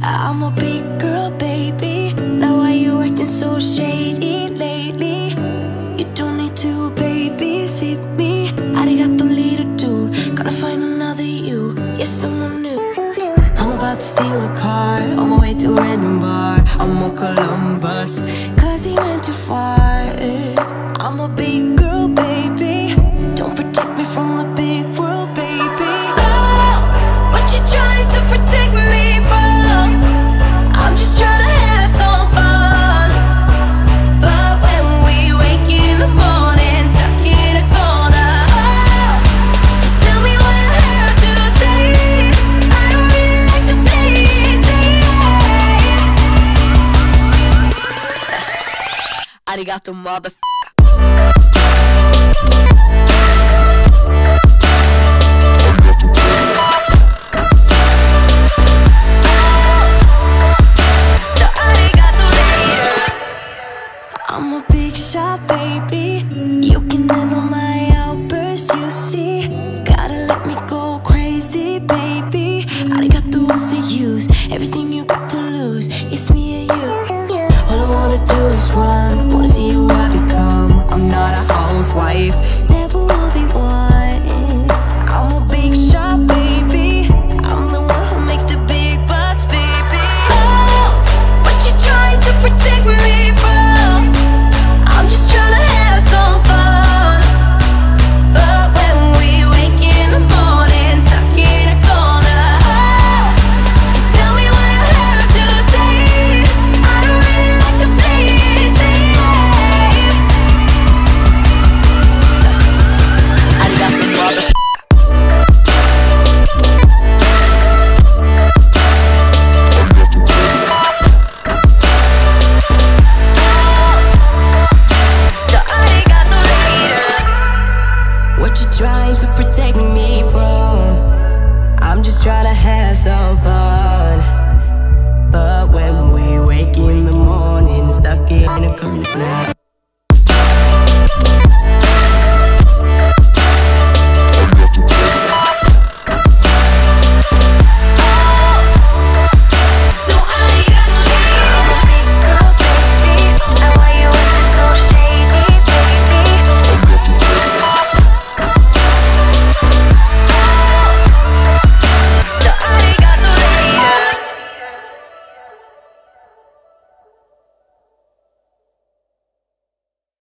I'm a big girl, baby. Now why you acting so shady lately? You don't need to babysit me. Arigato, little dude. Gonna find another you, yeah, someone new. I'm about to steal a car on my way to a random bar. I'm on Columbus, cause he went too far. I'm a big girl, baby. Don't protect me from the big world, baby. Oh, what you trying to protect me from? I'm just trying to have some fun. But when we wake in the morning, stuck in a corner, oh, just tell me what I have to say. I don't really like to play it safe. Arigato, motherfucker. I'm a big shot, baby. You can handle my outbursts, you see. Gotta let me go crazy, baby. Arigato, what's the use? Everything you got to lose, it's me and you. All I wanna do is run, wanna see who I become. I'm not a housewife, never will be one. I'm a big shot, baby. I'm the one who makes the big bucks, baby. Oh, what you trying to protect me from? I'm just trying to have some fun. But when we wake in the morning, stuck in a corner, oh, just tell me what I have to say. I don't really like to play it safe. Arigato, motherfucker. What you trying to protect me from? I'm just trying to have some fun. But when we wake in the morning, stuck in a corner.